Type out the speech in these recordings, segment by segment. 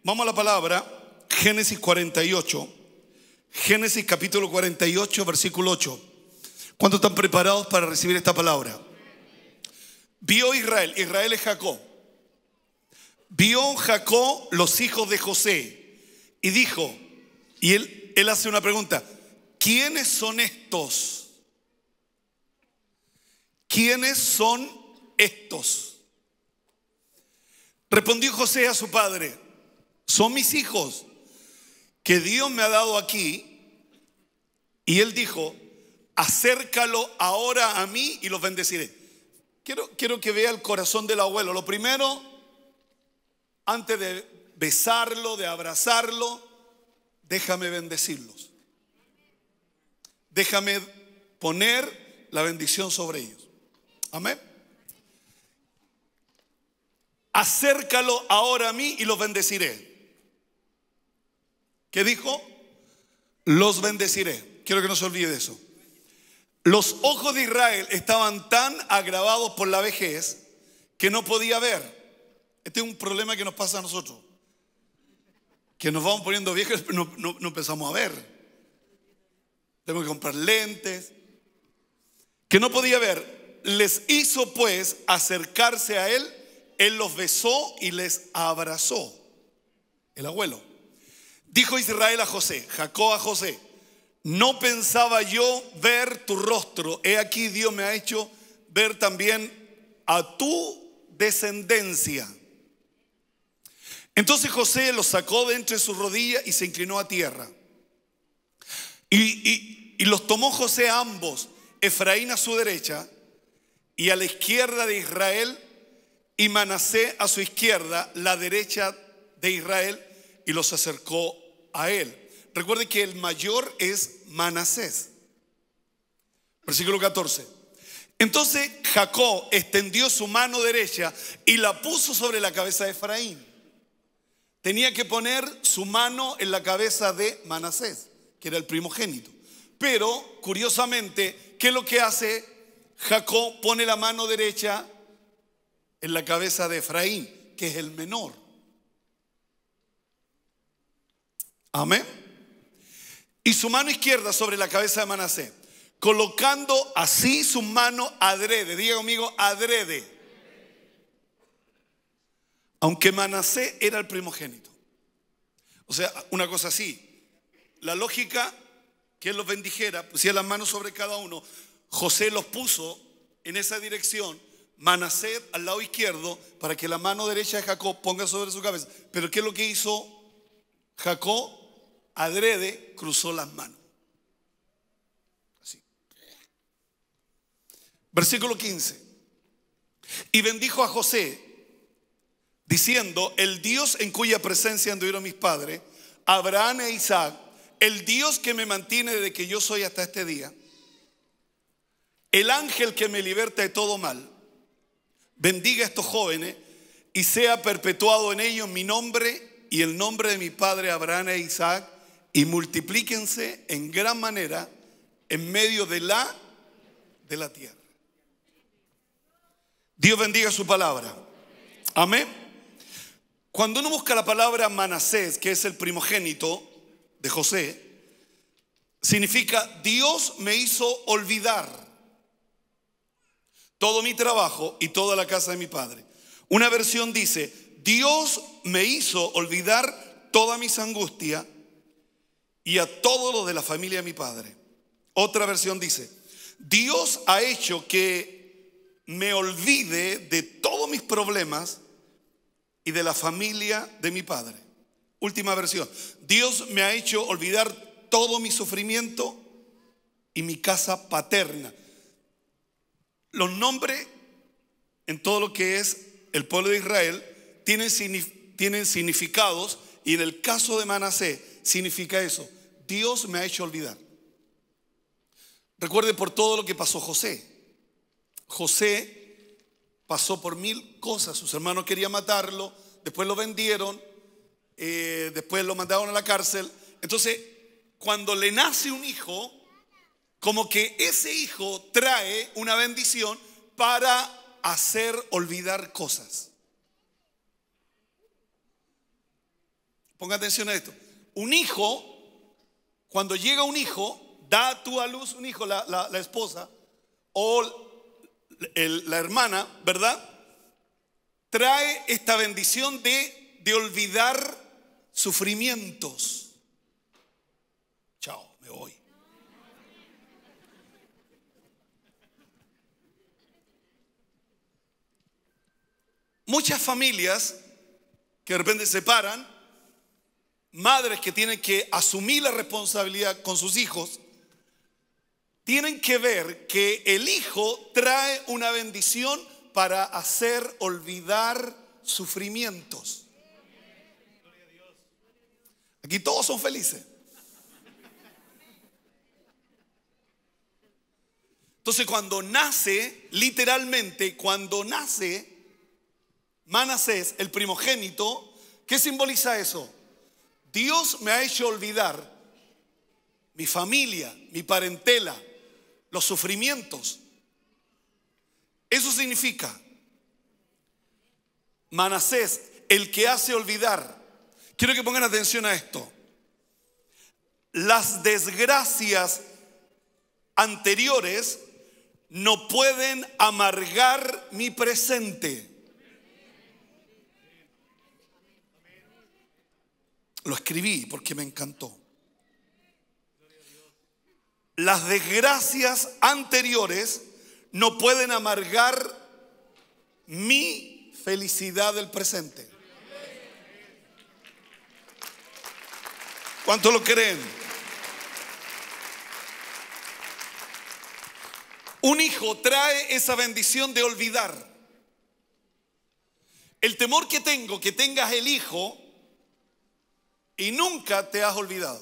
Vamos a la palabra, Génesis 48, Génesis capítulo 48, versículo 8. ¿Cuántos están preparados para recibir esta palabra? Vio Israel es Jacob. Vio Jacob los hijos de José y dijo, y él hace una pregunta: ¿quiénes son estos? ¿Quiénes son estos? Respondió José a su padre: son mis hijos que Dios me ha dado aquí. Y él dijo: acércalo ahora a mí y los bendeciré. Quiero que vea el corazón del abuelo. Lo primero, antes de besarlo, de abrazarlo, déjame bendecirlos. Déjame poner la bendición sobre ellos. Amén. Acércalo ahora a mí y los bendeciré. ¿Qué dijo? Los bendeciré. Quiero que no se olvide de eso. Los ojos de Israel estaban tan agravados por la vejez que no podía ver. Este es un problema que nos pasa a nosotros, que nos vamos poniendo viejos, no empezamos a ver. Tenemos que comprar lentes. Que no podía ver. Les hizo pues acercarse a él. Él los besó y les abrazó. El abuelo. Dijo Israel a José, Jacob a José: no pensaba yo ver tu rostro. He aquí Dios me ha hecho ver también a tu descendencia. Entonces José los sacó de entre sus rodillas y se inclinó a tierra. Y los tomó José a ambos, Efraín a su derecha y a la izquierda de Israel, y Manasés a su izquierda, la derecha de Israel, y los acercó a él. Recuerde que el mayor es Manasés. Versículo 14. Entonces Jacob extendió su mano derecha y la puso sobre la cabeza de Efraín. Tenía que poner su mano en la cabeza de Manasés, que era el primogénito. Pero curiosamente, ¿qué es lo que hace Jacob? Pone la mano derecha en la cabeza de Efraín, que es el menor. Amén. Y su mano izquierda sobre la cabeza de Manasés, colocando así su mano adrede. Diga conmigo, adrede. Aunque Manasés era el primogénito. O sea, una cosa así. La lógica, que él los bendijera, pusiera las manos sobre cada uno. José los puso en esa dirección, Manasés al lado izquierdo, para que la mano derecha de Jacob ponga sobre su cabeza. Pero ¿qué es lo que hizo Jacob? Adrede cruzó las manos. Así. Versículo 15. Y bendijo a José, diciendo: el Dios en cuya presencia anduvieron mis padres, Abraham e Isaac, el Dios que me mantiene desde que yo soy hasta este día, el ángel que me liberta de todo mal, bendiga a estos jóvenes y sea perpetuado en ellos mi nombre y el nombre de mi padre Abraham e Isaac, y multiplíquense en gran manera en medio de la tierra. Dios bendiga su palabra. Amén. Cuando uno busca la palabra Manasés, que es el primogénito de José, significa Dios me hizo olvidar todo mi trabajo y toda la casa de mi padre. Una versión dice: Dios me hizo olvidar todas mis angustias y a todo lo de la familia de mi padre. Otra versión dice: Dios ha hecho que me olvide de todos mis problemas y de la familia de mi padre. Última versión: Dios me ha hecho olvidar todo mi sufrimiento y mi casa paterna. Los nombres en todo lo que es el pueblo de Israel tienen significados, y en el caso de Manasés significa eso: Dios me ha hecho olvidar. Recuerde por todo lo que pasó José. José pasó por 1000 cosas. Sus hermanos querían matarlo, después lo vendieron, después lo mandaron a la cárcel. Entonces, cuando le nace un hijo, como que ese hijo trae una bendición para hacer olvidar cosas. Ponga atención a esto. Un hijo, cuando llega un hijo, da tú a luz un hijo, la esposa o la hermana, ¿verdad? Trae esta bendición de olvidar sufrimientos. Chao, me voy. Muchas familias que de repente se separan, madres que tienen que asumir la responsabilidad con sus hijos, tienen que ver que el hijo trae una bendición para hacer olvidar sufrimientos. Aquí todos son felices. Entonces cuando nace, literalmente, cuando nace Manasés, el primogénito, ¿qué simboliza eso? Dios me ha hecho olvidar mi familia, mi parentela, los sufrimientos. Eso significa Manasés, el que hace olvidar. Quiero que pongan atención a esto. Las desgracias anteriores no pueden amargar mi presente. Lo escribí porque me encantó. Las desgracias anteriores no pueden amargar mi felicidad del presente. ¿Cuántos lo creen? Un hijo trae esa bendición de olvidar. El temor que tengo, que tengas el hijo y nunca te has olvidado.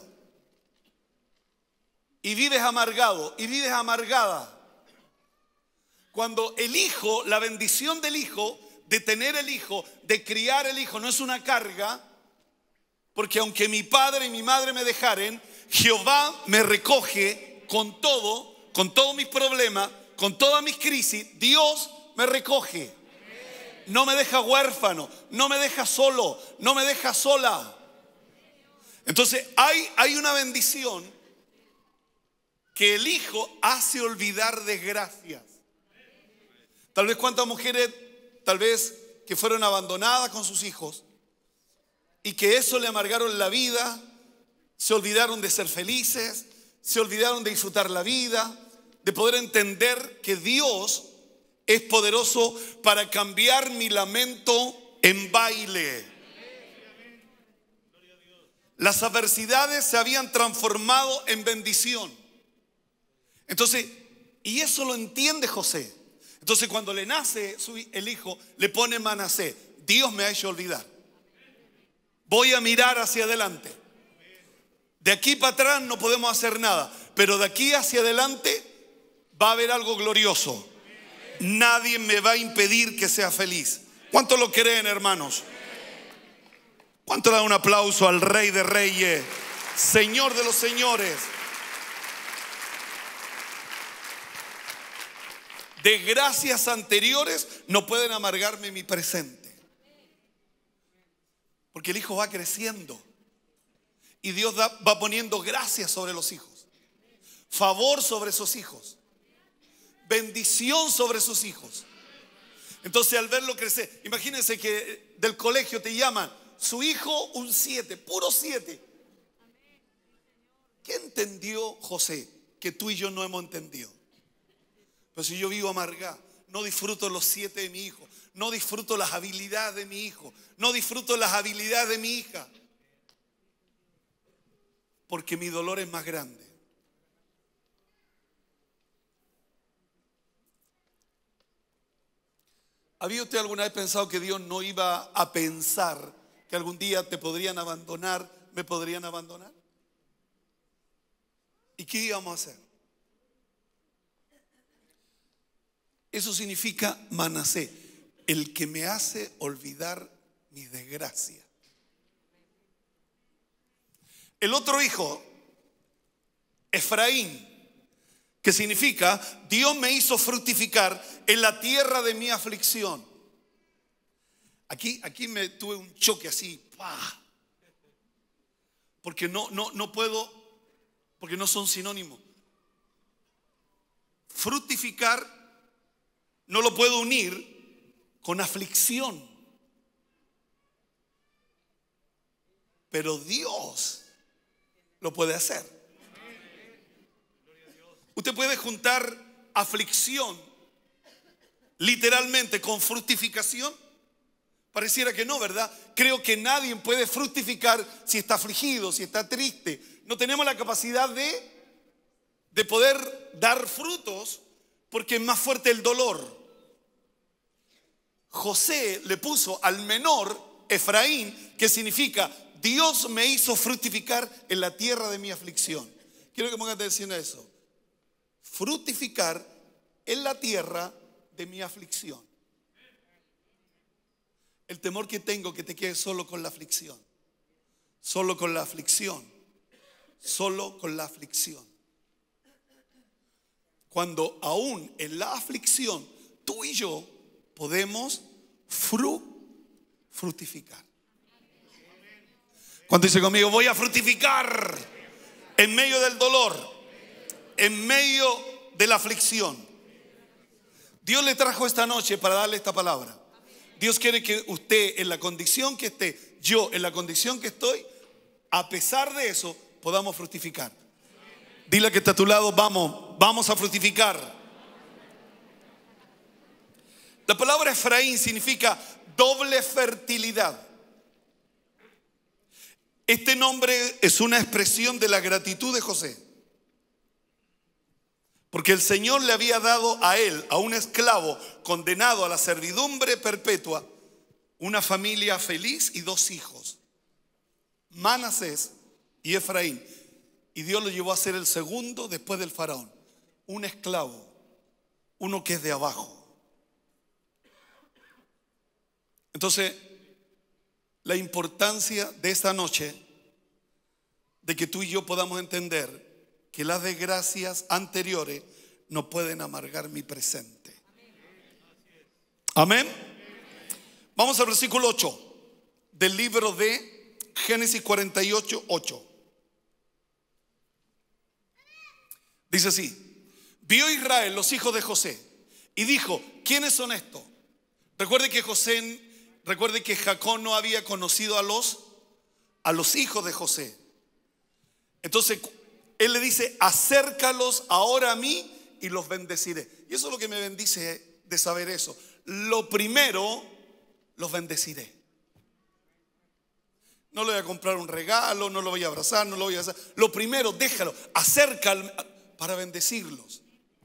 Y vives amargado y vives amargada. Cuando el hijo, la bendición del hijo, de tener el hijo, de criar el hijo, no es una carga, porque aunque mi padre y mi madre me dejaren, Jehová me recoge con todos mis problemas, con todas mis crisis. Dios me recoge. No me deja huérfano, no me deja solo, no me deja sola. Entonces hay una bendición que el hijo hace olvidar desgracias. Tal vez cuántas mujeres, tal vez que fueron abandonadas con sus hijos y que eso le amargaron la vida, se olvidaron de ser felices, se olvidaron de disfrutar la vida, de poder entender que Dios es poderoso para cambiar mi lamento en baile. Las adversidades se habían transformado en bendición. Entonces, y eso lo entiende José. Entonces cuando le nace el hijo, le pone Manasés. Dios me ha hecho olvidar. Voy a mirar hacia adelante. De aquí para atrás no podemos hacer nada, pero de aquí hacia adelante va a haber algo glorioso. Nadie me va a impedir que sea feliz. ¿Cuántos lo creen, hermanos? ¿Cuánto le da un aplauso al Rey de Reyes, Señor de los señores? Desgracias anteriores no pueden amargarme mi presente. Porque el hijo va creciendo y Dios va poniendo gracias sobre los hijos, favor sobre esos hijos, bendición sobre sus hijos. Entonces al verlo crecer, imagínense que del colegio te llaman su hijo un 7, puro 7. ¿Qué entendió José que tú y yo no hemos entendido? Pero si yo vivo amargado, no disfruto los 7 de mi hijo, no disfruto las habilidades de mi hijo, no disfruto las habilidades de mi hija, porque mi dolor es más grande. ¿Había usted alguna vez pensado que Dios no iba a pensar que algún día te podrían abandonar, me podrían abandonar? ¿Y qué íbamos a hacer? Eso significa Manasés, el que me hace olvidar mis desgracias. El otro hijo, Efraín, que significa Dios me hizo fructificar en la tierra de mi aflicción. Aquí me tuve un choque así, ¡pah! porque no puedo, porque no son sinónimos. Fructificar no lo puedo unir con aflicción. Pero Dios lo puede hacer. Usted puede juntar aflicción literalmente con fructificación. Pareciera que no, ¿verdad? Creo que nadie puede fructificar si está afligido, si está triste. No tenemos la capacidad de poder dar frutos porque es más fuerte el dolor. José le puso al menor Efraín, que significa Dios me hizo fructificar en la tierra de mi aflicción. Quiero que pongan atención a eso. Fructificar en la tierra de mi aflicción. El temor que tengo que te quedes solo con la aflicción. Solo con la aflicción. Solo con la aflicción. Cuando aún en la aflicción tú y yo podemos fructificar. Cuando dice conmigo, voy a fructificar en medio del dolor, en medio de la aflicción. Dios le trajo esta noche para darle esta palabra. Dios quiere que usted en la condición que esté, yo en la condición que estoy, a pesar de eso, podamos fructificar. Dile que está a tu lado, vamos a fructificar. La palabra Efraín significa doble fertilidad. Este nombre es una expresión de la gratitud de José. Porque el Señor le había dado a él, a un esclavo condenado a la servidumbre perpetua, una familia feliz y 2 hijos, Manasés y Efraín. Y Dios lo llevó a ser el segundo después del faraón. Un esclavo, uno que es de abajo. Entonces, la importancia de esta noche, de que tú y yo podamos entender que las desgracias anteriores no pueden amargar mi presente. Amén. Vamos al versículo 8 del libro de Génesis 48, 8. Dice así: vio Israel los hijos de José y dijo, ¿quiénes son estos? Recuerde que Jacob no había conocido a los hijos de José. Entonces él le dice, acércalos ahora a mí y los bendeciré. Y eso es lo que me bendice de saber eso. Lo primero, los bendeciré. No le voy a comprar un regalo, no lo voy a abrazar, no lo voy a hacer. Lo primero, déjalo, acércalo para bendecirlos.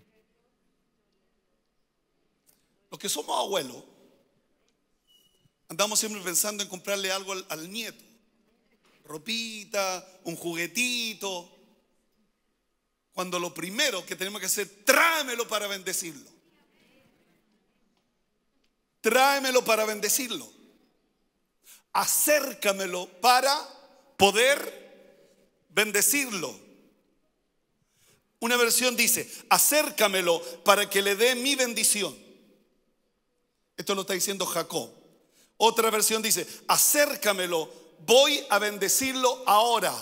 Los que somos abuelos, andamos siempre pensando en comprarle algo al nieto. Ropita, un juguetito. Cuando lo primero que tenemos que hacer, tráemelo para bendecirlo. Tráemelo para bendecirlo. Acércamelo para poder bendecirlo. Una versión dice, acércamelo para que le dé mi bendición. Esto lo está diciendo Jacob. Otra versión dice, acércamelo, voy a bendecirlo ahora.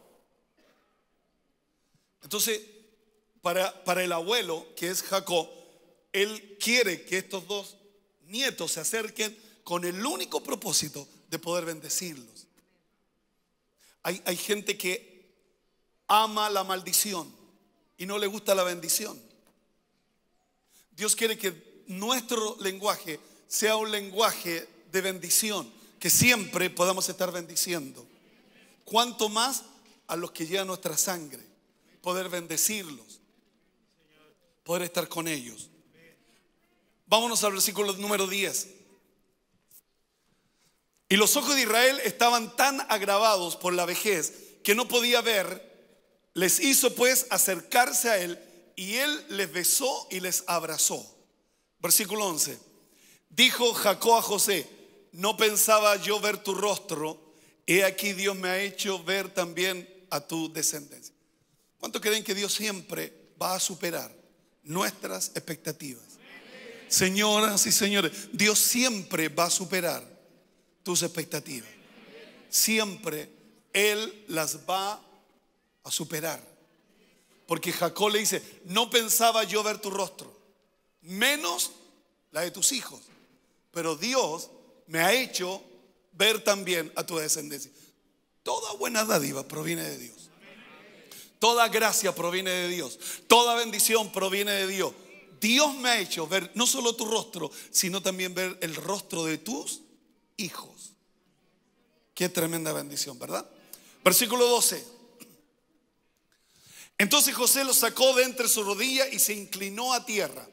Entonces, para el abuelo, que es Jacob, él quiere que estos 2 nietos se acerquen con el único propósito de poder bendecirlos. Hay gente que ama la maldición y no le gusta la bendición. Dios quiere que nuestro lenguaje sea un lenguaje de bendición, que siempre podamos estar bendiciendo. Cuanto más a los que llevan nuestra sangre, poder bendecirlos, poder estar con ellos. Vámonos al versículo número 10. Y los ojos de Israel estaban tan agravados por la vejez que no podía ver. Les hizo pues acercarse a él y él les besó y les abrazó. Versículo 11. Dijo Jacob a José, no pensaba yo ver tu rostro, he aquí Dios me ha hecho ver también a tu descendencia. ¿Cuántos creen que Dios siempre va a superar nuestras expectativas? Señoras y señores, Dios siempre va a superar tus expectativas. Siempre Él las va a superar. Porque Jacob le dice: no pensaba yo ver tu rostro, menos la de tus hijos, pero Dios me ha hecho ver también a tu descendencia. Toda buena dádiva proviene de Dios. Toda gracia proviene de Dios. Toda bendición proviene de Dios. Dios me ha hecho ver no solo tu rostro, sino también ver el rostro de tus hijos. Qué tremenda bendición, ¿verdad? Versículo 12. Entonces José los sacó de entre sus rodillas y se inclinó a tierra.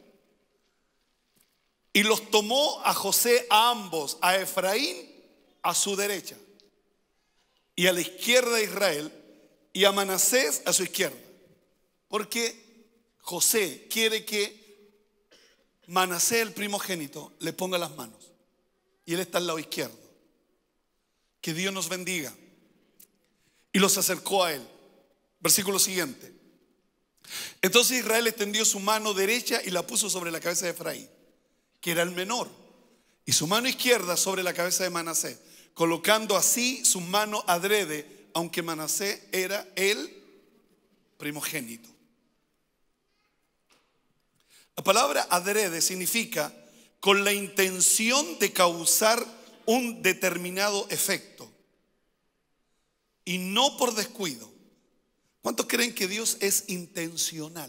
Y los tomó a José a ambos, a Efraín a su derecha y a la izquierda de Israel, y a Manasés a su izquierda. Porque José quiere que Manasés, el primogénito, le ponga las manos. Y él está al lado izquierdo. Que Dios nos bendiga. Y los acercó a él. Versículo siguiente. Entonces Israel extendió su mano derecha y la puso sobre la cabeza de Efraín, que era el menor, y su mano izquierda sobre la cabeza de Manasés, colocando así su mano adrede, aunque Manasés era el primogénito. La palabra adrede significa con la intención de causar un determinado efecto y no por descuido. ¿Cuántos creen que Dios es intencional?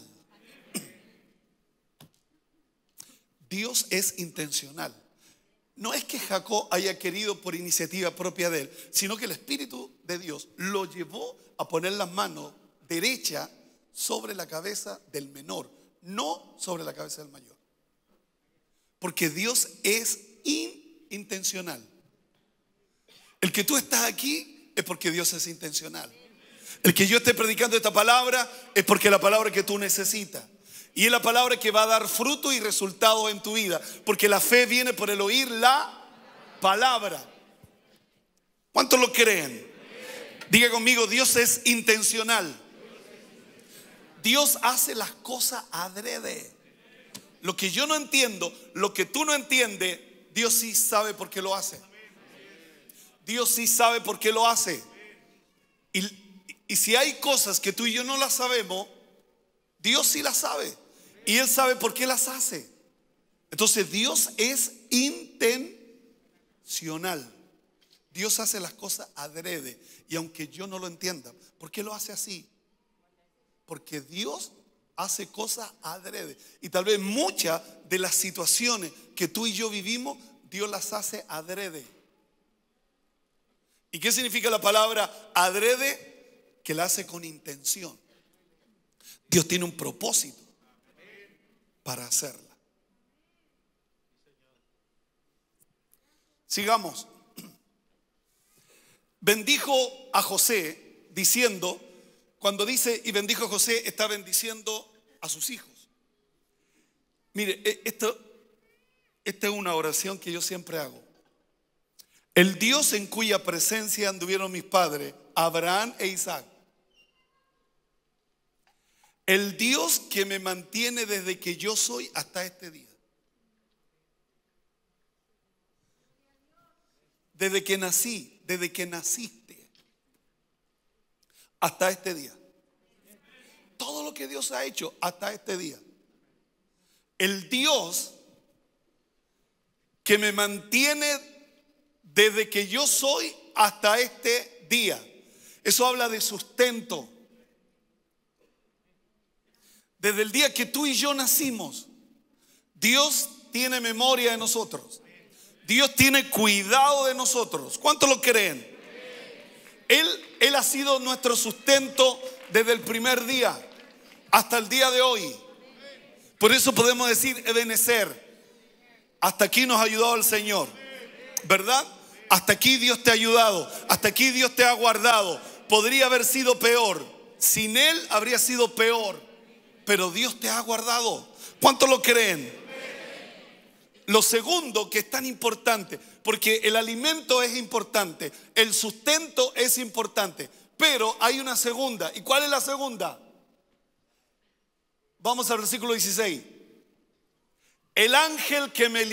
Dios es intencional. No es que Jacob haya querido por iniciativa propia de él, sino que el Espíritu de Dios lo llevó a poner las manos derecha sobre la cabeza del menor, no sobre la cabeza del mayor. Porque Dios es intencional. El que tú estás aquí es porque Dios es intencional. El que yo esté predicando esta palabra es porque es la palabra que tú necesitas. Y es la palabra que va a dar fruto y resultados en tu vida. Porque la fe viene por el oír la palabra. ¿Cuántos lo creen? Diga conmigo: Dios es intencional. Dios hace las cosas adrede. Lo que yo no entiendo, lo que tú no entiendes, Dios sí sabe por qué lo hace. Dios sí sabe por qué lo hace. Y si hay cosas que tú y yo no las sabemos, Dios sí las sabe. Y Él sabe por qué las hace. Entonces Dios es intencional. Dios hace las cosas adrede. Y aunque yo no lo entienda, ¿por qué lo hace así? Porque Dios hace cosas adrede. Y tal vez muchas de las situaciones que tú y yo vivimos, Dios las hace adrede. ¿Y qué significa la palabra adrede? Que la hace con intención. Dios tiene un propósito para hacerla. Sigamos. Bendijo a José diciendo, cuando dice y bendijo a José, está bendiciendo a sus hijos. Mire, esta es una oración que yo siempre hago. El Dios en cuya presencia anduvieron mis padres, Abraham e Isaac. El Dios que me mantiene desde que yo soy hasta este día. Desde que nací, desde que naciste hasta este día. Todo lo que Dios ha hecho hasta este día. El Dios que me mantiene desde que yo soy hasta este día. Eso habla de sustento. Desde el día que tú y yo nacimos, Dios tiene memoria de nosotros. Dios tiene cuidado de nosotros. ¿Cuántos lo creen? Él ha sido nuestro sustento desde el primer día hasta el día de hoy. Por eso podemos decir Ebenezer. Hasta aquí nos ha ayudado el Señor, ¿verdad? Hasta aquí Dios te ha ayudado. Hasta aquí Dios te ha guardado. Podría haber sido peor. Sin Él habría sido peor. Pero Dios te ha guardado. ¿Cuántos lo creen? Lo segundo que es tan importante, porque el alimento es importante, el sustento es importante, pero hay una segunda. ¿Y cuál es la segunda? Vamos al versículo 16. El ángel que me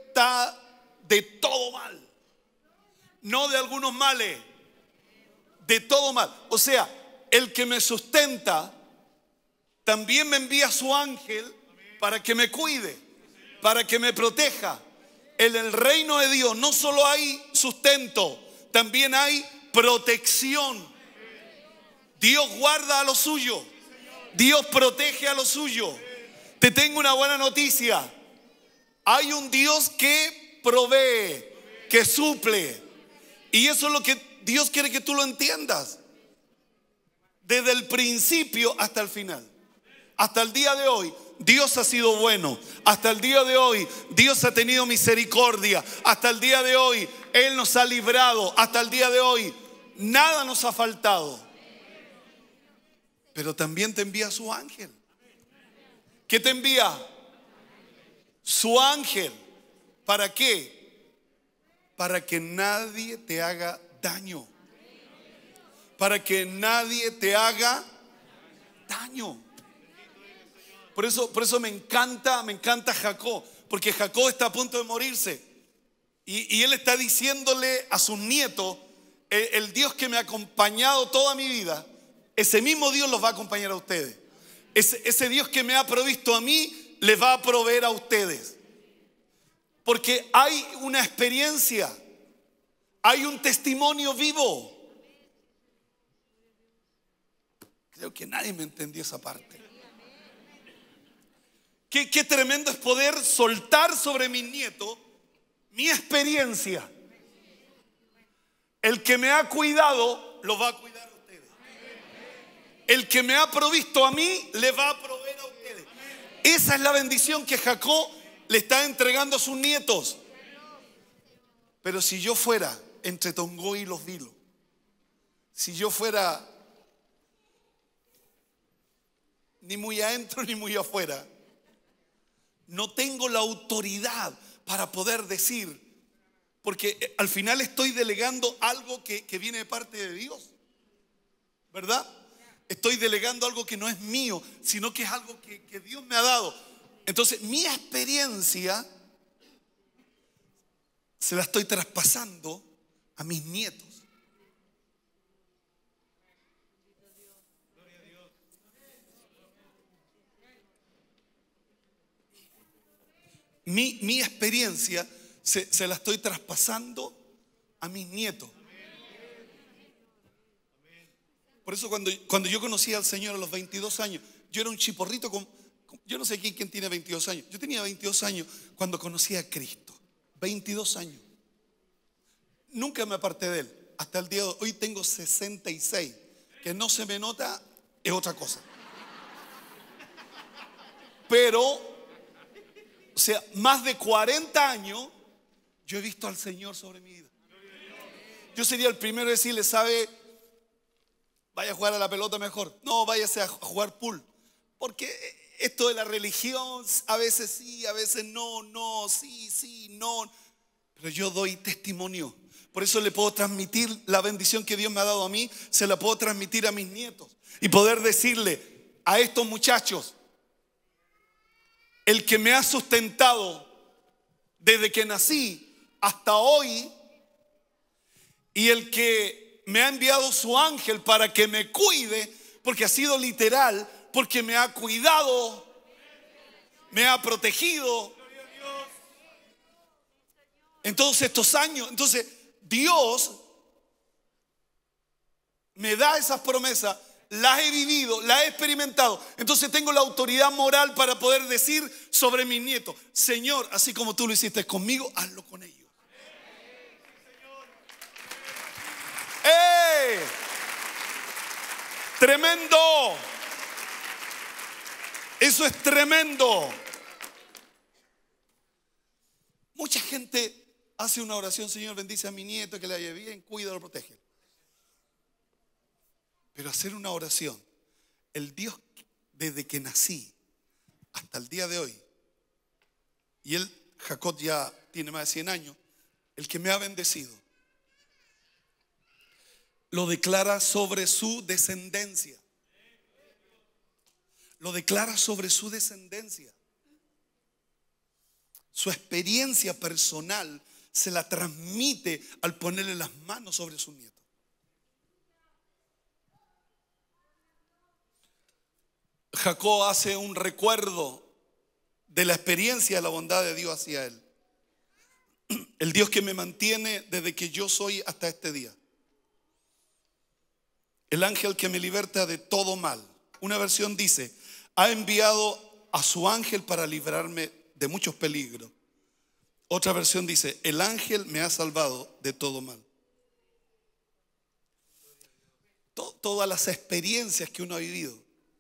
liberta de todo mal, no de algunos males, de todo mal. O sea, el que me sustenta también me envía a su ángel para que me cuide, para que me proteja. En el reino de Dios no solo hay sustento, también hay protección. Dios guarda a lo suyo. Dios protege a lo suyo. Te tengo una buena noticia. Hay un Dios que provee, que suple. Y eso es lo que Dios quiere que tú lo entiendas. Desde el principio hasta el final. Hasta el día de hoy, Dios ha sido bueno. Hasta el día de hoy, Dios ha tenido misericordia. Hasta el día de hoy, Él nos ha librado. Hasta el día de hoy, nada nos ha faltado. Pero también te envía su ángel. ¿Qué te envía? Su ángel. ¿Para qué? Para que nadie te haga daño. Para que nadie te haga daño. Por eso me encanta Jacob. Porque Jacob está a punto de morirse. Y él está diciéndole a sus nietos: el Dios que me ha acompañado toda mi vida, ese mismo Dios los va a acompañar a ustedes. Ese Dios que me ha provisto a mí, les va a proveer a ustedes. Porque hay una experiencia, hay un testimonio vivo. Creo que nadie me entendió esa parte. Qué tremendo es poder soltar sobre mis nietos mi experiencia. El que me ha cuidado, lo va a cuidar a ustedes. El que me ha provisto a mí, le va a proveer a ustedes. Esa es la bendición que Jacob le está entregando a sus nietos. Pero si yo fuera entre Tongoy y Los Vilos, si yo fuera ni muy adentro ni muy afuera, no tengo la autoridad para poder decir, porque al final estoy delegando algo que viene de parte de Dios, ¿verdad? Estoy delegando algo que no es mío, sino que es algo que Dios me ha dado. Entonces mi experiencia se la estoy traspasando a mis nietos. Mi experiencia se la estoy traspasando a mis nietos. Por eso cuando yo conocí al Señor a los 22 años, yo era un chiporrito yo no sé quién tiene 22 años. Yo tenía 22 años cuando conocí a Cristo. 22 años. Nunca me aparté de Él. Hasta el día de hoy tengo 66. Que no se me nota es otra cosa. Pero, o sea, más de 40 años yo he visto al Señor sobre mi vida. Yo sería el primero en decirle: ¿sabe? Vaya a jugar a la pelota mejor. No, váyase a jugar pool. Porque esto de la religión, a veces sí, a veces no, sí, no. Pero yo doy testimonio. Por eso le puedo transmitir la bendición que Dios me ha dado a mí, se la puedo transmitir a mis nietos. Y poder decirle a estos muchachos: el que me ha sustentado desde que nací hasta hoy, y el que me ha enviado su ángel para que me cuide, porque ha sido literal, porque me ha cuidado, me ha protegido en todos estos años. Entonces Dios me da esas promesas, las he vivido, las he experimentado. Entonces tengo la autoridad moral para poder decir sobre mis nietos: Señor, así como tú lo hiciste conmigo, hazlo con ellos. ¡Ey! Tremendo. Eso es tremendo. Mucha gente hace una oración: Señor, bendice a mi nieto, que le vaya bien, cuídalo, protege. Pero hacer una oración: el Dios desde que nací hasta el día de hoy, y Jacob ya tiene más de 100 años, el que me ha bendecido, lo declara sobre su descendencia. Lo declara sobre su descendencia. Su experiencia personal se la transmite al ponerle las manos sobre su nieto. Jacob hace un recuerdo de la experiencia de la bondad de Dios hacia él. El Dios que me mantiene desde que yo soy hasta este día. El ángel que me liberta de todo mal. Una versión dice, ha enviado a su ángel para librarme de muchos peligros. Otra versión dice, el ángel me ha salvado de todo mal. Todas las experiencias que uno ha vivido,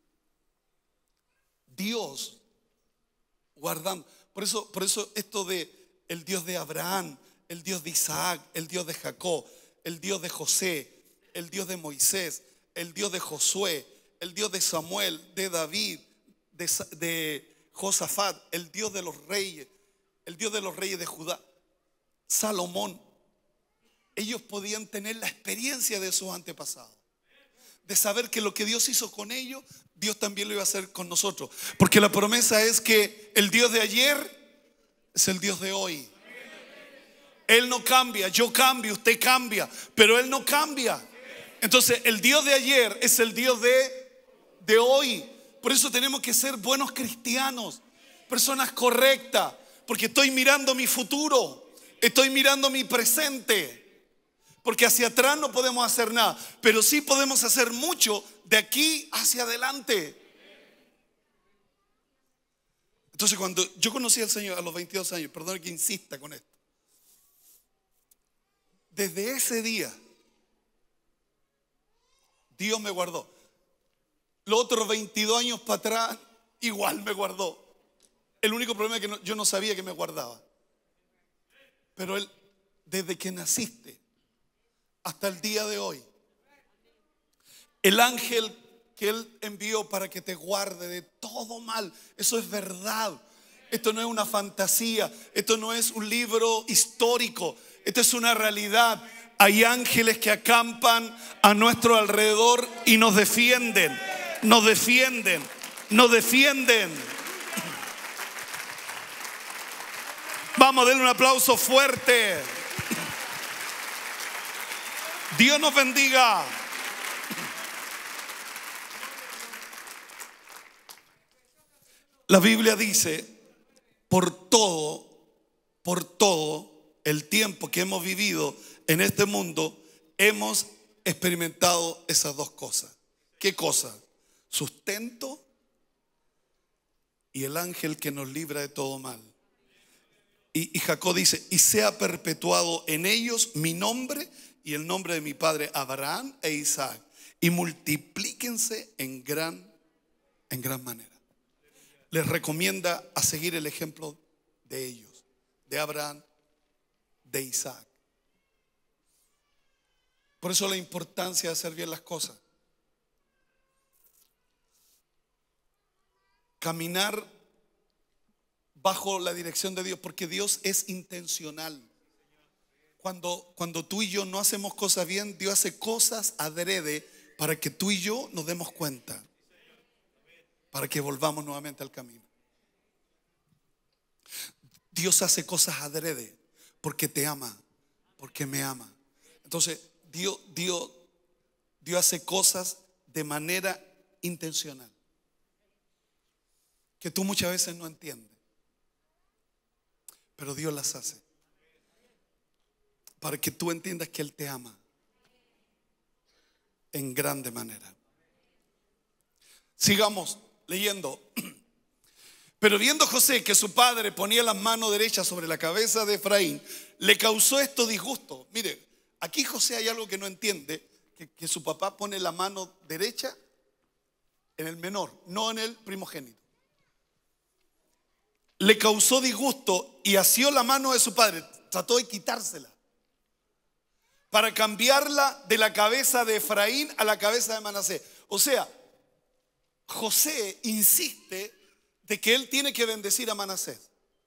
Dios guardando. Por eso esto de el Dios de Abraham, el Dios de Isaac, el Dios de Jacob, el Dios de José, el Dios de Moisés, el Dios de Josué, el Dios de Samuel, de David, de Josafat, el Dios de los reyes de Judá, Salomón. Ellos podían tener la experiencia de sus antepasados, de saber que lo que Dios hizo con ellos, Dios también lo iba a hacer con nosotros. Porque la promesa es que el Dios de ayer es el Dios de hoy. Él no cambia, yo cambio, usted cambia, pero Él no cambia. Entonces el Dios de ayer es el Dios de hoy. Por eso tenemos que ser buenos cristianos, personas correctas, porque estoy mirando mi futuro, estoy mirando mi presente. Porque hacia atrás no podemos hacer nada, pero sí podemos hacer mucho de aquí hacia adelante. Entonces cuando yo conocí al Señor a los 22 años, perdón que insista con esto, desde ese día Dios me guardó. Los otros 22 años para atrás igual me guardó. El único problema es que yo no sabía que me guardaba. Pero Él, desde que naciste hasta el día de hoy, el ángel que Él envió para que te guarde de todo mal, eso es verdad. Esto no es una fantasía, esto no es un libro histórico, esto es una realidad. Hay ángeles que acampan a nuestro alrededor y nos defienden, nos defienden, nos defienden. Vamos, denle un aplauso fuerte. Dios nos bendiga. La Biblia dice, por todo el tiempo que hemos vivido en este mundo, hemos experimentado esas dos cosas. ¿Qué cosa? Sustento y el ángel que nos libra de todo mal. Y Jacob dice, y sea perpetuado en ellos mi nombre y el nombre de mi padre Abraham e Isaac, y multiplíquense en gran manera. Les recomienda a seguir el ejemplo de ellos, de Abraham, de Isaac. Por eso la importancia de hacer bien las cosas. Caminar bajo la dirección de Dios, porque Dios es intencional. Cuando tú y yo no hacemos cosas bien, Dios hace cosas adrede para que tú y yo nos demos cuenta, para que volvamos nuevamente al camino. Dios hace cosas adrede porque te ama, porque me ama. Entonces Dios hace cosas de manera intencional que tú muchas veces no entiendes, pero Dios las hace para que tú entiendas que Él te ama en grande manera. Sigamos leyendo. Pero viendo José que su padre ponía la mano derecha sobre la cabeza de Efraín, le causó esto disgusto. Mire, aquí José hay algo que no entiende, que su papá pone la mano derecha en el menor, no en el primogénito. Le causó disgusto y asió la mano de su padre, trató de quitársela, para cambiarla de la cabeza de Efraín a la cabeza de Manasés. O sea, José insiste de que él tiene que bendecir a Manasés.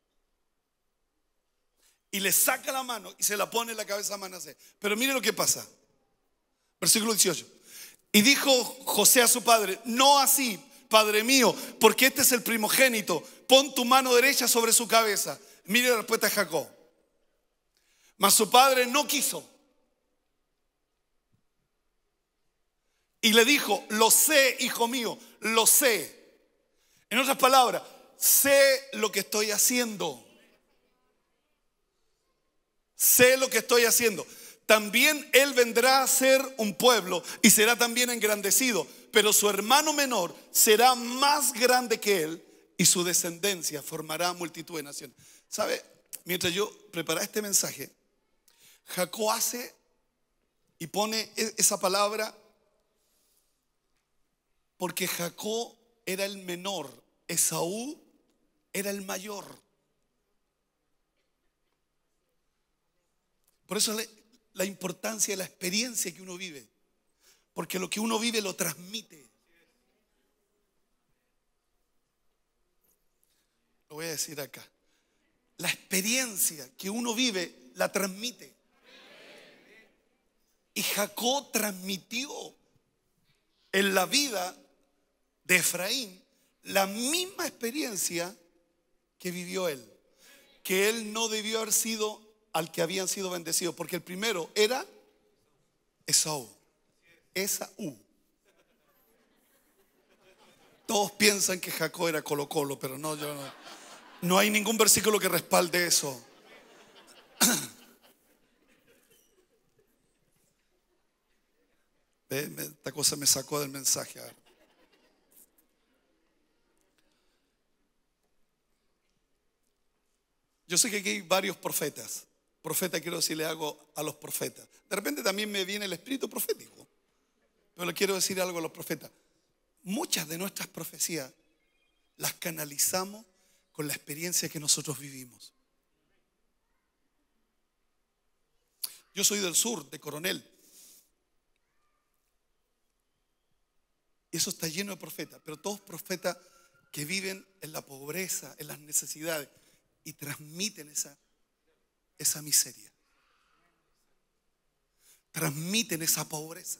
Y le saca la mano y se la pone en la cabeza a Manasés. Pero mire lo que pasa. Versículo 18. Y dijo José a su padre, no así, padre mío, porque este es el primogénito. Pon tu mano derecha sobre su cabeza. Mire la respuesta de Jacob. Mas su padre no quiso. Y le dijo, lo sé, hijo mío, lo sé. En otras palabras, sé lo que estoy haciendo. Sé lo que estoy haciendo. También él vendrá a ser un pueblo y será también engrandecido, pero su hermano menor será más grande que él y su descendencia formará multitud de naciones. ¿Sabe? Mientras yo preparaba este mensaje, Jacob hace y pone esa palabra porque Jacob era el menor, Esaú era el mayor. Por eso la importancia de la experiencia que uno vive, porque lo que uno vive lo transmite. Lo voy a decir acá. La experiencia que uno vive la transmite. Y Jacob transmitió en la vida de Efraín la misma experiencia que vivió él. Que él no debió haber sido al que habían sido bendecidos, porque el primero era Esaú. Esaú. Todos piensan que Jacob era Colo-Colo, pero no, yo no. No hay ningún versículo que respalde eso. Esta cosa me sacó del mensaje. A ver. Yo sé que aquí hay varios profetas. Profeta quiero decirle algo a los profetas. De repente también me viene el espíritu profético. Pero le quiero decir algo a los profetas. Muchas de nuestras profecías las canalizamos con la experiencia que nosotros vivimos. Yo soy del sur, de Coronel. Y eso está lleno de profetas, pero todos profetas que viven en la pobreza, en las necesidades y transmiten esa miseria. Transmiten esa pobreza.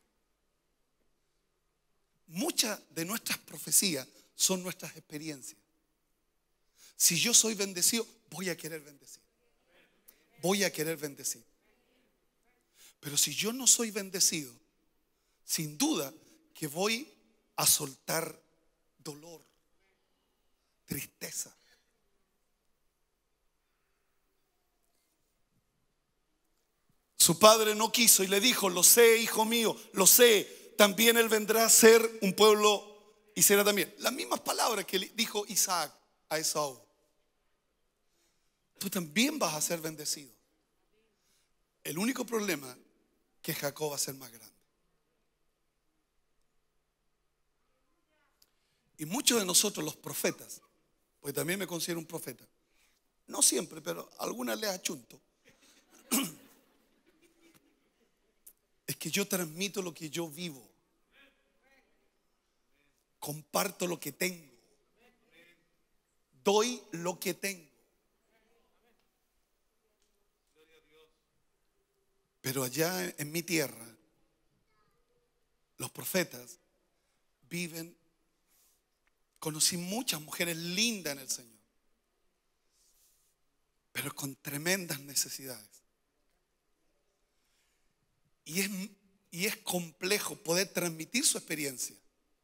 Muchas de nuestras profecías son nuestras experiencias. Si yo soy bendecido, voy a querer bendecir. Voy a querer bendecir. Pero si yo no soy bendecido, sin duda que voy a soltar dolor, tristeza. Su padre no quiso y le dijo: lo sé, hijo mío, lo sé, también él vendrá a ser un pueblo y será también. Las mismas palabras que le dijo Isaac a Esaú. Tú también vas a ser bendecido. El único problema es que Jacob va a ser más grande. Y muchos de nosotros los profetas, pues también me considero un profeta, no siempre, pero algunas les achunto, es que yo transmito lo que yo vivo, comparto lo que tengo, doy lo que tengo. Pero allá en mi tierra, los profetas viven. Conocí muchas mujeres lindas en el Señor, pero con tremendas necesidades. Y es complejo poder transmitir su experiencia.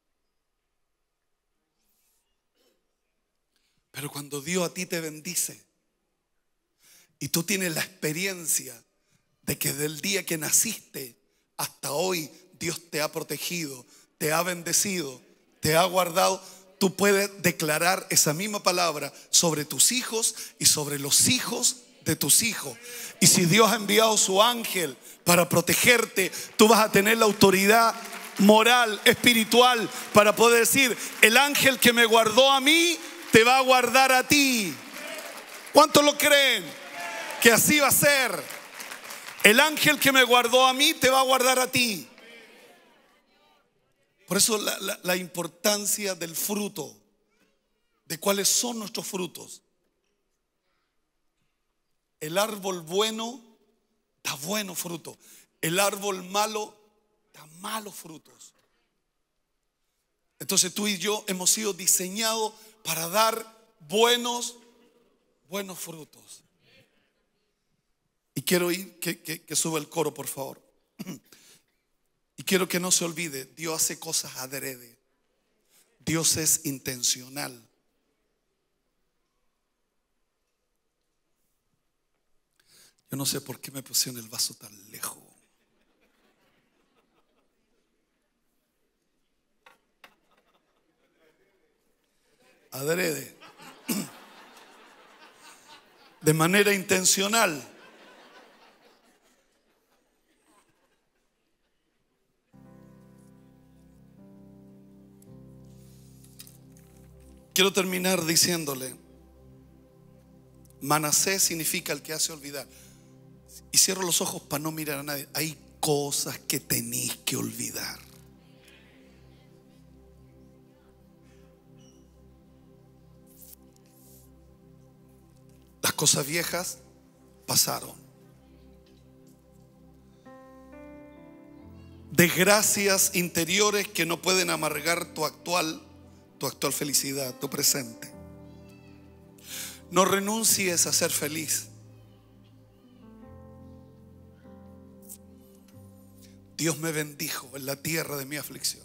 Pero cuando Dios a ti te bendice y tú tienes la experiencia de que del día que naciste hasta hoy Dios te ha protegido, te ha bendecido, te ha guardado, tú puedes declarar esa misma palabra sobre tus hijos y sobre los hijos de tus hijos. Y si Dios ha enviado su ángel para protegerte, tú vas a tener la autoridad moral, espiritual, para poder decir: el ángel que me guardó a mí te va a guardar a ti. ¿Cuántos lo creen? Que así va a ser. El ángel que me guardó a mí te va a guardar a ti. Por eso la importancia del fruto, de cuáles son nuestros frutos. El árbol bueno da buenos frutos. El árbol malo da malos frutos. Entonces tú y yo hemos sido diseñados para dar buenos frutos. Y quiero que suba el coro, por favor. Y quiero que no se olvide, Dios hace cosas adrede. Dios es intencional. Yo no sé por qué me pusieron el vaso tan lejos. Adrede. De manera intencional. Quiero terminar diciéndole, Manasés significa el que hace olvidar. Y cierro los ojos para no mirar a nadie. Hay cosas que tenéis que olvidar. Las cosas viejas pasaron. Desgracias interiores que no pueden amargar tu actual felicidad, tu presente. No renuncies a ser feliz. Dios me bendijo en la tierra de mi aflicción.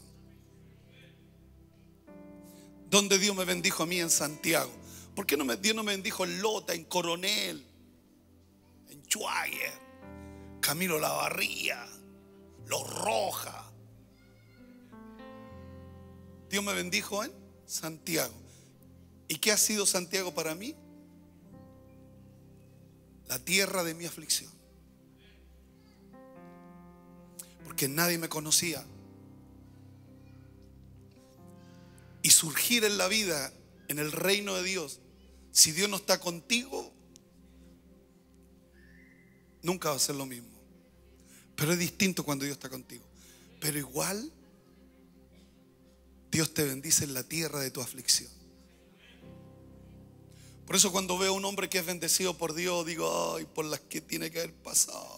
¿Dónde Dios me bendijo a mí? En Santiago. ¿Por qué Dios no me bendijo en Lota, en Coronel, en Schwager, Camilo Lavarría, Los Rojas? Dios me bendijo en Santiago. ¿Y qué ha sido Santiago para mí? La tierra de mi aflicción. Porque nadie me conocía. Y surgir en la vida, en el reino de Dios, si Dios no está contigo, nunca va a ser lo mismo. Pero es distinto cuando Dios está contigo. Pero igual, Dios te bendice en la tierra de tu aflicción. Por eso cuando veo a un hombre que es bendecido por Dios, digo, ay, por las que tiene que haber pasado.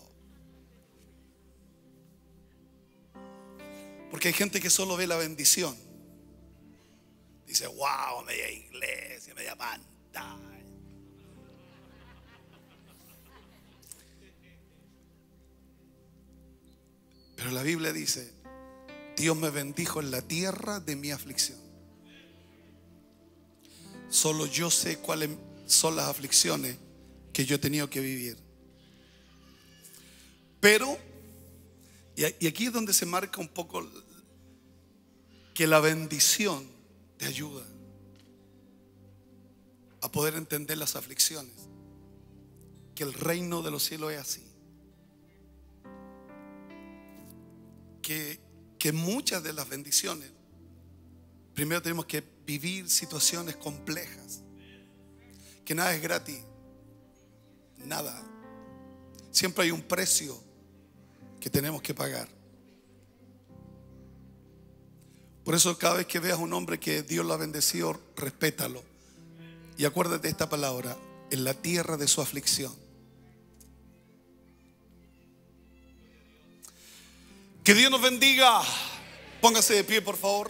Porque hay gente que solo ve la bendición. Dice, wow, media iglesia, media pantalla. Pero la Biblia dice, Dios me bendijo en la tierra de mi aflicción. Solo yo sé cuáles son las aflicciones que yo he tenido que vivir. Pero, y aquí es donde se marca un poco que la bendición te ayuda a poder entender las aflicciones. Que el reino de los cielos es así. Que muchas de las bendiciones, primero tenemos que vivir situaciones complejas. Que nada es gratis. Nada. Siempre hay un precio que tenemos que pagar. Por eso cada vez que veas a un hombre que Dios lo ha bendecido, respétalo. Y acuérdate de esta palabra, en la tierra de su aflicción. Que Dios nos bendiga. Póngase de pie, por favor.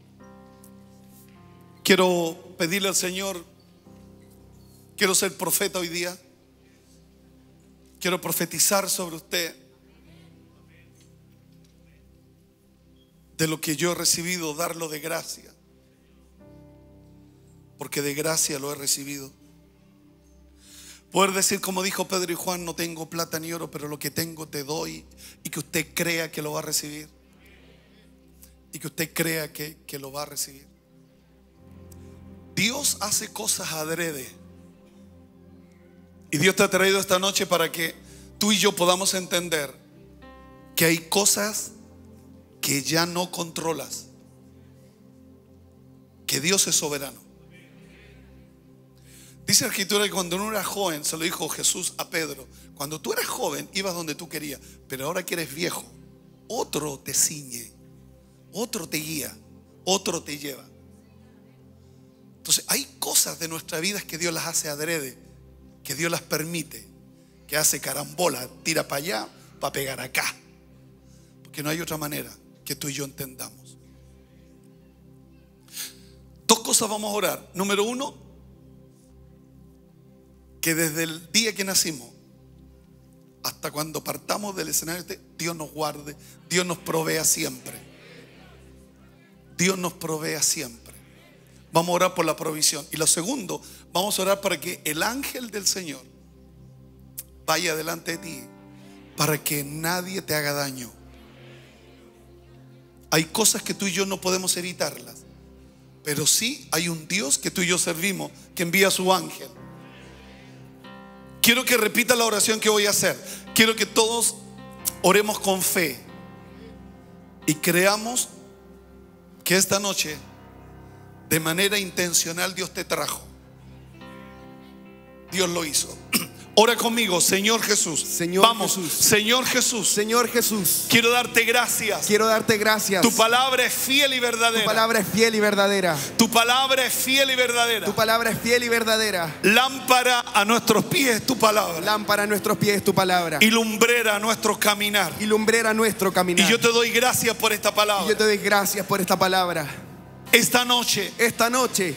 Quiero pedirle al Señor, quiero ser profeta hoy día. Quiero profetizar sobre usted de lo que yo he recibido, darlo de gracia. Porque de gracia lo he recibido. Poder decir como dijo Pedro y Juan, no tengo plata ni oro, pero lo que tengo te doy. Y que usted crea que lo va a recibir. Y que usted crea que lo va a recibir. Dios hace cosas adrede. Y Dios te ha traído esta noche para que tú y yo podamos entender que hay cosas que ya no controlas. Que Dios es soberano. Dice la Escritura que cuando uno era joven, se lo dijo Jesús a Pedro, cuando tú eras joven ibas donde tú querías, pero ahora que eres viejo, otro te ciñe, otro te guía, otro te lleva. Entonces hay cosas de nuestra vida que Dios las hace adrede, que Dios las permite, que hace carambola, tira para allá para pegar acá, porque no hay otra manera que tú y yo entendamos. Dos cosas vamos a orar. Número uno, que desde el día que nacimos hasta cuando partamos del escenario, Dios nos guarde, Dios nos provea siempre. Dios nos provea siempre. Vamos a orar por la provisión. Y lo segundo, vamos a orar para que el ángel del Señor vaya delante de ti, para que nadie te haga daño. Hay cosas que tú y yo no podemos evitarlas, pero sí hay un Dios que tú y yo servimos, que envía a su ángel. Quiero que repita la oración que voy a hacer. Quiero que todos oremos con fe y creamos que esta noche, de manera intencional, Dios te trajo. Dios lo hizo. Ora conmigo, Señor Jesús. Señor Vamos, Jesús. Señor Jesús. Señor Jesús, Quiero darte gracias. quiero darte gracias. Tu palabra es fiel y Tu verdadera. palabra es fiel y verdadera. Tu palabra es fiel y verdadera. Tu palabra es fiel y verdadera. Lámpara a nuestros pies tu palabra, Lámpara a nuestros pies tu palabra. y lumbrera a nuestro caminar. Y lumbrera nuestro caminar. Y yo te doy gracias por esta Y palabra. yo te doy gracias por esta palabra. Esta noche, Esta noche,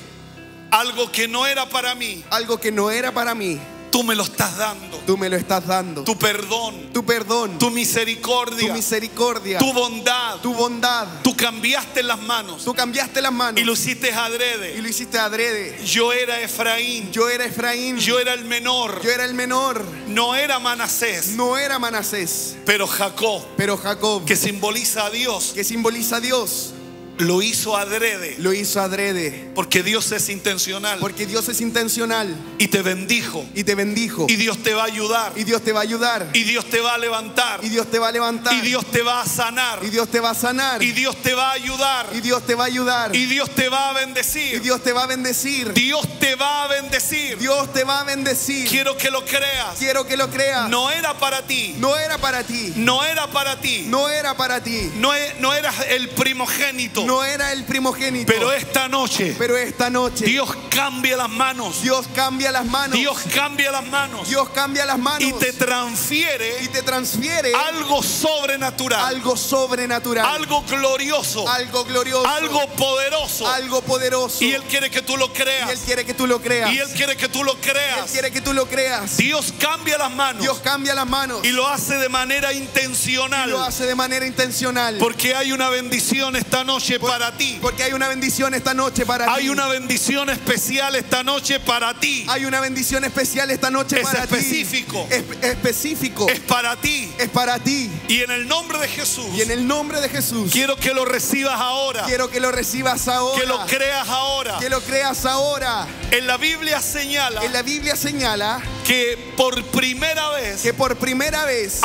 algo que no era para mí, algo que no era para mí, tú me lo estás dando. tú me lo estás dando. Tu perdón, Tu perdón, tu tu misericordia, misericordia, tu bondad. tu bondad. Tú cambiaste las manos Tú cambiaste las manos y lo hiciste y adrede. lo hiciste adrede. Yo era Efraín, Yo era Efraín, yo era el menor, yo era el menor, no era Manasés, no era Manasés, pero Jacob, pero Jacob, que simboliza a Dios, que simboliza a Dios, lo hizo adrede. lo hizo adrede. Porque Dios es intencional Porque Dios es intencional y te bendijo. y te bendijo. Y Dios te va a ayudar. Y Dios te va a ayudar. Y Dios te va a levantar. Y Dios te va a levantar. Y Dios te va a sanar. Y Dios te va a sanar. Y Dios te va a ayudar. Y Dios te va a ayudar. Y Dios te va a Y bendecir. Dios te va a bendecir. Dios te va a bendecir. Dios te va a bendecir. Quiero que lo creas. Quiero que lo creas. No era para ti. No era para ti. No era para ti. No era para ti. No eras el primogénito. No era el primogénito. Pero esta noche Pero esta noche Dios cambia las manos. Dios cambia las manos. Dios cambia las manos. Dios cambia las manos. Y te transfiere Y te transfiere algo sobrenatural. algo sobrenatural. Algo glorioso. Algo glorioso. Algo poderoso. Algo poderoso. Y Él quiere que tú lo Y Él creas. quiere que tú lo creas. Y Él quiere que tú lo Él creas. quiere que tú lo creas. Dios cambia las manos. Dios cambia las manos. Y lo hace de manera Y intencional. lo hace de manera intencional. Porque hay una bendición esta noche para ti. Porque hay una bendición esta noche para ti. Hay una bendición especial esta noche para ti. Hay una bendición especial esta noche Es para específico. ti. Es específico. Es para ti. Es para ti. Y en el nombre de Jesús, Y en el nombre de Jesús, quiero que lo recibas ahora. quiero que lo recibas ahora. Que lo creas ahora. Que lo creas ahora. En la Biblia señala En la Biblia señala que por primera vez que por primera vez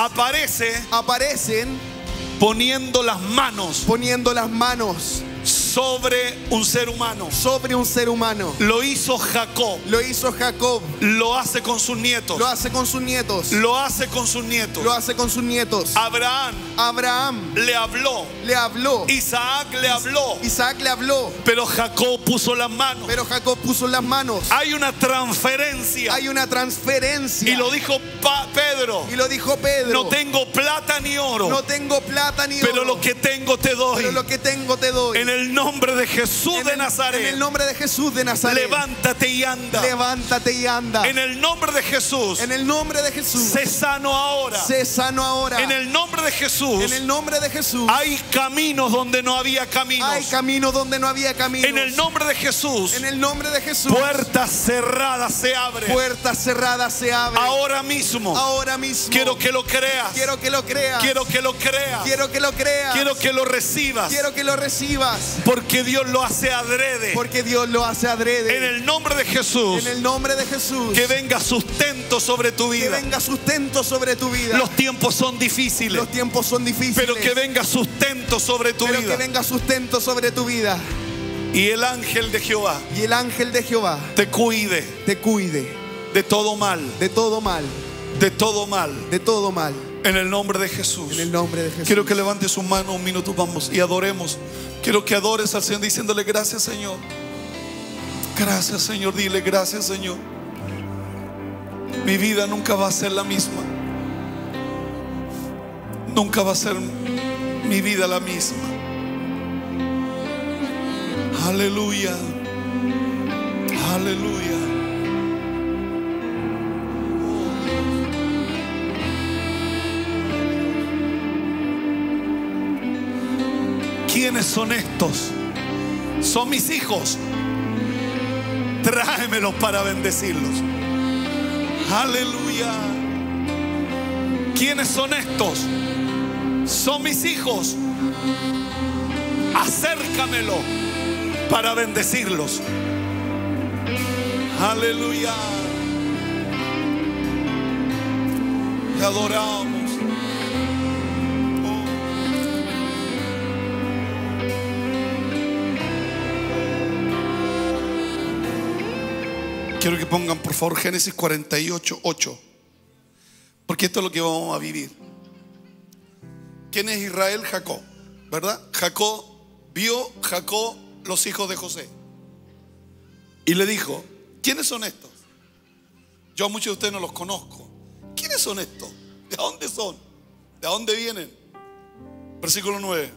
aparecen poniendo las manos poniendo las manos sobre un ser humano. sobre un ser humano. Lo hizo Jacob. Lo hizo Jacob. Lo hace con sus nietos. Lo hace con sus nietos. Lo hace con sus nietos. Lo hace con sus nietos. Abraham Abraham le habló. le habló. Isaac le habló. Isaac le habló. Pero Jacob puso las manos. Pero Jacob puso las manos. Hay una transferencia. Hay una transferencia. Y lo dijo Pedro. Y lo dijo Pedro. No tengo plata ni oro. No tengo plata ni Pero oro. lo que tengo te doy. Pero lo que tengo te doy. En el nombre de Jesús de Nazaret. En el nombre de Jesús de Nazaret. Levántate y anda. Levántate y anda. En el nombre de Jesús. En el nombre de Jesús. Sé sano ahora. Sé sano ahora. En el nombre de Jesús. En el nombre de Jesús. Hay caminos donde no había caminos. Hay caminos donde no había caminos. En el nombre de Jesús. En el nombre de Jesús. Puertas cerradas se abren. Puertas cerradas se abren. Ahora mismo. Ahora mismo. Quiero que lo creas. Quiero que lo creas. Quiero que lo creas. Quiero que lo creas. Quiero que lo recibas. Quiero que lo recibas. Porque Dios lo hace adrede. Porque Dios lo hace adrede. En el nombre de Jesús. En el nombre de Jesús. Que venga sustento sobre tu Que vida. venga sustento sobre tu vida. Los tiempos son difíciles. Los tiempos son difíciles. Pero que venga sustento sobre tu Pero vida. que venga sustento sobre tu vida. Y el ángel de Jehová Y el ángel de Jehová te cuide te cuide de todo mal. de todo mal. De todo mal. De todo mal. En el nombre de Jesús. En el nombre de Jesús. Quiero que levante su mano un minuto, vamos, y adoremos. Quiero que adores al Señor diciéndole gracias, Señor. Gracias, Señor. Dile gracias, Señor. Mi vida nunca va a ser la misma. Nunca va a ser mi vida la misma. Aleluya. Aleluya. ¿Quiénes son estos? Son mis hijos. tráemelos para bendecirlos. Aleluya. ¿Quiénes son estos? Son mis hijos. Acércamelo para bendecirlos. Aleluya. Te adoramos. Quiero que pongan por favor Génesis 48:8, porque esto es lo que vamos a vivir. ¿Quién es Israel? Jacob, ¿verdad? Vio Jacob los hijos de José y le dijo: ¿quiénes son estos? Yo a muchos de ustedes no los conozco. ¿Quiénes son estos? ¿De dónde son? ¿De dónde vienen? Versículo 9.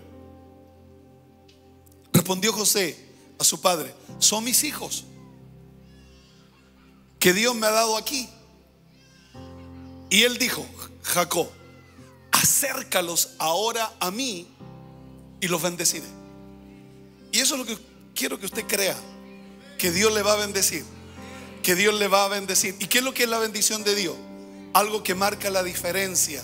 Respondió José a su padre: son mis hijos que Dios me ha dado aquí. Y él dijo: Jacob, acércalos ahora a mí y los bendeciré. Y eso es lo que quiero que usted crea, que Dios le va a bendecir, que Dios le va a bendecir. ¿Y qué es lo que es la bendición de Dios? Algo que marca la diferencia.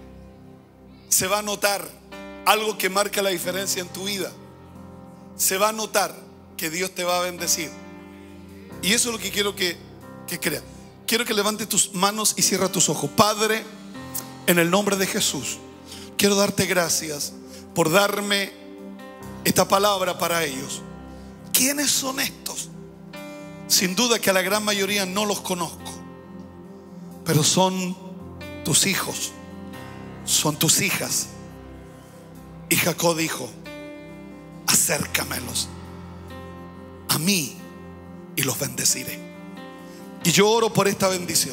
Se va a notar algo que marca la diferencia en tu vida. Se va a notar que Dios te va a bendecir. Y eso es lo que quiero que crea. Quiero que levantes tus manos y cierra tus ojos. Padre, en el nombre de Jesús, quiero darte gracias por darme esta palabra para ellos. ¿Quiénes son estos? Sin duda que a la gran mayoría no los conozco, pero son tus hijos, son tus hijas. Y Jacob dijo: acércamelos a mí y los bendeciré. Y yo oro por esta bendición.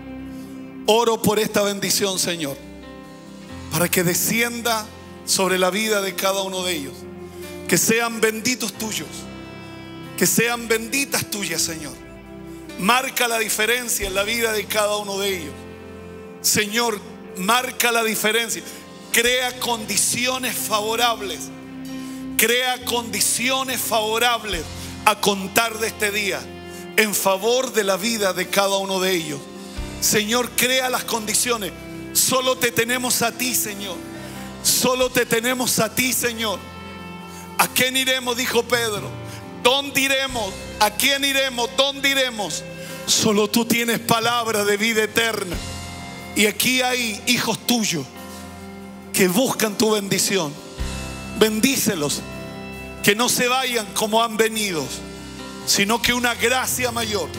Oro por esta bendición, Señor, para que descienda sobre la vida de cada uno de ellos. Que sean benditos tuyos, que sean benditas tuyas, Señor. Marca la diferencia en la vida de cada uno de ellos. Señor, marca la diferencia. Crea condiciones favorables. Crea condiciones favorables a contar de este día en favor de la vida de cada uno de ellos. Señor, crea las condiciones. Solo te tenemos a ti, Señor. Solo te tenemos a ti, Señor. ¿A quién iremos?, dijo Pedro. ¿Dónde iremos? ¿A quién iremos? ¿Dónde iremos? Solo tú tienes palabra de vida eterna. Y aquí hay hijos tuyos que buscan tu bendición. Bendícelos, que no se vayan como han venido, sino que una gracia mayor,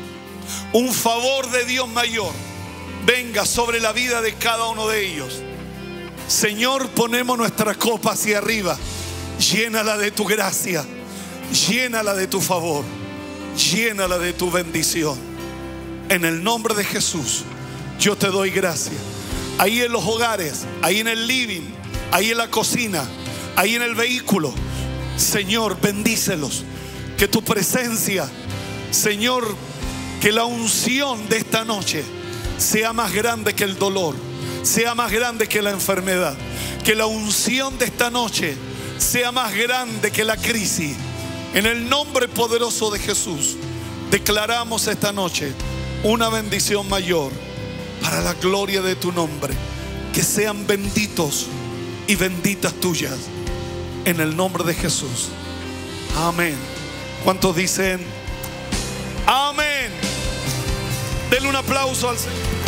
un favor de Dios mayor venga sobre la vida de cada uno de ellos. Señor, ponemos nuestra copa hacia arriba. Llénala de tu gracia, llénala de tu favor, llénala de tu bendición. En el nombre de Jesús, yo te doy gracias. Ahí en los hogares, ahí en el living, ahí en la cocina, ahí en el vehículo, Señor, bendícelos. Que tu presencia, Señor, que la unción de esta noche sea más grande que el dolor, sea más grande que la enfermedad. Que la unción de esta noche sea más grande que la crisis. En el nombre poderoso de Jesús, declaramos esta noche una bendición mayor para la gloria de tu nombre. Que sean benditos y benditas tuyas, en el nombre de Jesús. Amén. ¿Cuántos dicen amén? Denle un aplauso al Señor.